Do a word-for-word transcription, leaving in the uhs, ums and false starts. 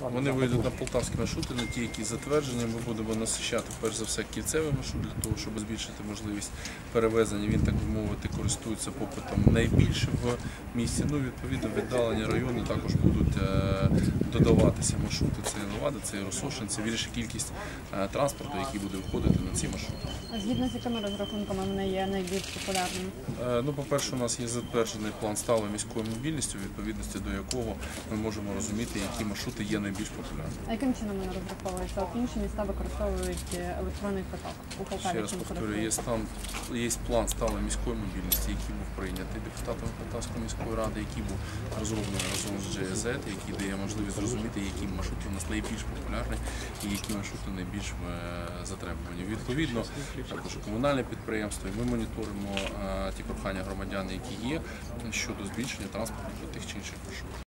Вони вийдуть на полтавські маршрути, на ті, які затверджені. Ми будемо насичати, перш за все, кінцевий маршрут для того, щоб збільшити можливість перевезення. Він, так би мовити, користується попитом найбільше в місті. Ну, відповідно, віддалені райони також будуть додаватися маршрути. Це і Левада, це і Росошин, це більша кількість транспорту, який буде входити на ці маршрути. Згідно з якими розрахунками вони є найбільш популярними? Ну, по-перше, у нас є затверджений план сталої міської мобільності, у відповідності до якого ми можемо розуміти, які маршрути є найбільш популярними. А яким чином вони розраховуються? От інші міста використовують електронний квиток. У Полтаві Ще раз повторюю, є, стан, є план сталої міської мобільності, який був прийнятий депутатами Полтавської міської ради, який був розроблений разом з джей ес зет, який дає можливість зрозуміти, які маршрути у нас найбільш популярні і які маршрути найбільш затребувані. Відповідно, також комунальне підприємство, і ми моніторимо ті прохання громадян, які є щодо збільшення транспорту до тих чи інших маршрутів.